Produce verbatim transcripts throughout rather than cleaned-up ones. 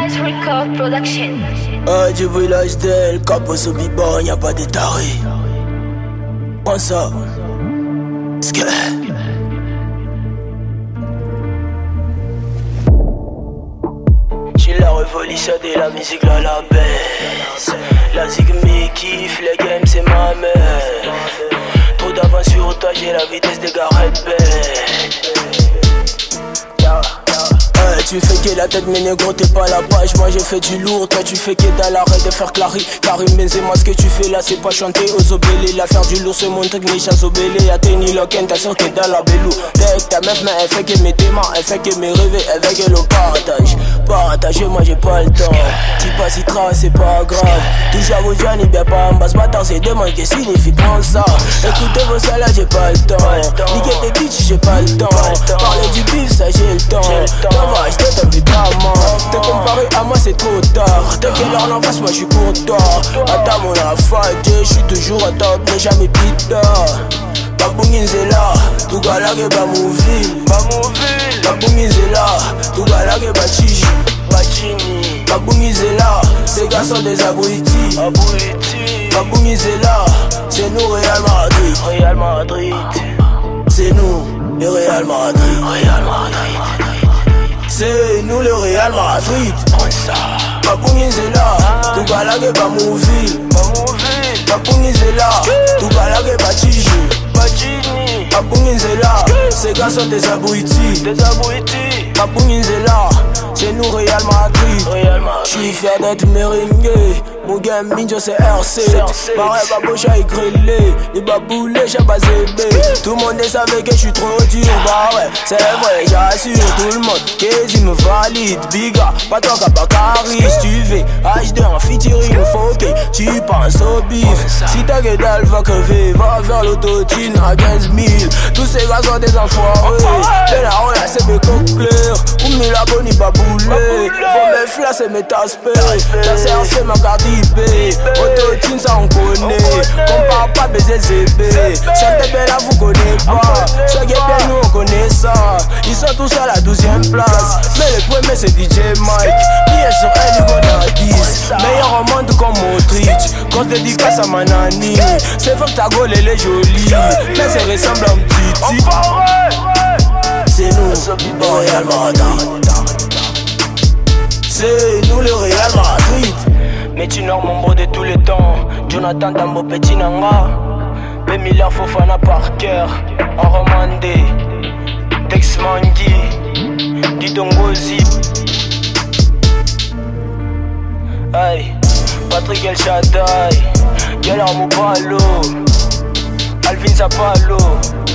Nice Record Production. Ah, du village d'elle, capos au biban, y'a pas de taré. Prends ça. Ske. J'ai la révolution de la musique, là la baisse. La zig me kiffe, les games c'est ma mère. Trop d'avance sur toi, j'ai la vitesse des Gareth Bale. Tu fais que la tête mais négro t'es pas la page. Moi j'ai fait du lourd, toi tu fais que dalle. Arrête de faire clari, Karim Benzema. Ce que tu fais là c'est pas chanter aux obélés. La faire du lourd c'est mon truc, Nisha Zobélé. A Teni Loken, t'as sûr que dans la belou. Dès ta meuf mais elle fait que mes témoins, elle fait que mes rêves, elle fait que le partage. Partager moi j'ai pas le temps. Si pas si trace c'est pas grave. Toujours vos jeunes et bien pas en basse bâtard. C'est demain que signifie prendre ça. Écoutez vos salaires j'ai pas le temps. Niquer tes bitches j'ai pas le temps. Parler du bif ça j'ai le temps. Évidemment, t'es comparé à moi c'est trop tard. T'es quelle heure en face, moi j'suis pour toi. Attends mon affaire, j'suis toujours à top, mais jamais pita. Baboungin c'est là, tout galage ba mouvil. Baboungin c'est là, tout galage ba chichi. Baboungin c'est là, ces gars sont des abrutis. Baboungin c'est là, c'est nous Real Madrid. Real Madrid, c'est nous, le Real Madrid. Real Madrid. C'est nous le Real Madrid. Baboungin c'est là, tout galage ba mouvil. Baboungin c'est là, tout galage ba chichi. Baboungin c'est là, ces gars sont des abrutis. Baboungin c'est là, c'est nous Real Madrid. J'suis fier d'être merengue. Mon game minjo c'est R sept. Barre baboucha et grillé. Les baboulés j'ai basé B. Tout le monde savait que j'suis trop dur. Bah ouais, c'est vrai, j'assure tout le monde qu'ils me valide. Biga, pas toi qu'à Bakary. Si tu veux H D en featuring, faut que tu penses au bif. Si ta gueule va crever, va vers l'autotune à quinze mille. Tous ces gars sont des enfoirés. De la rue là c'est mes coques claires. Ou me la bonne baboulé. Faut mes flas c'est mes taspés. Ta C R C ma carte I B. Autotune ça on connaît. Compare pas baiser Z B. Chante belle vous connaissez pas. Chaque bien nous on connaît ça. Ils sont tous à la douzième place. Mais le premier c'est D J Mike. Bien sur elle il gagne à dix. Meilleur au monde comme Autriche. Quand je dédicace à ma nani. C'est vrai que ta gueule elle est jolie. Mais c'est ressemble à un petit. C'est nous le Real Madrid. C'est nous le Real Madrid. Mais tu n'as mon beau de tous les temps. Jonathan Dambo Petit Nanga. B Miller Fofana Parker. Oromandé Dex Mangi Didongozi. Aïe Patrick El Shaddai. Guillermo Palo. Alvin Zapalo.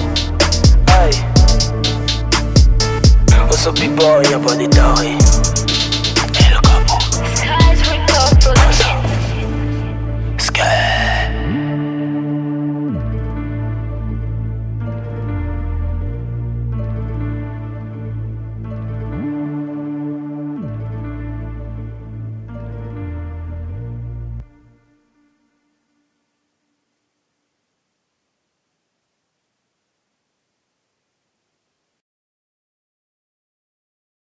Aïe Osopiba, y'a pas de taré.